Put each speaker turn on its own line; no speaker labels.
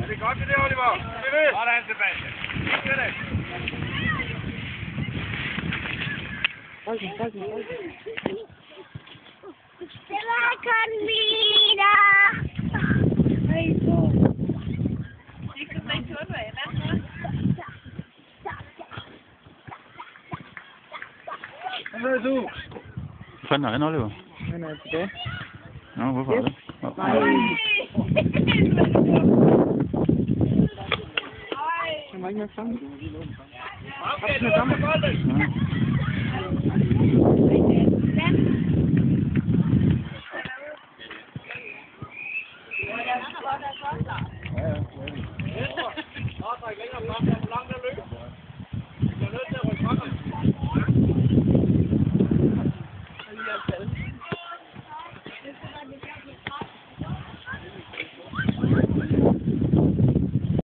det er godt, det der, Oliver. Sådan, Sebastian. Ikke det.
Hold den.
Det var Convina.
Hej, så.
Det kan man kun være, hvad?
Hvad er du?
Hvad fanden er han, Oliver?
Han er tilbage.
Nå, hvorfor er det?
Nej. Han var ikke med sammen.
Okay, nu er det bolden. Træk længere frem, hvor langt er løb. Du er nødt til at rykke frem.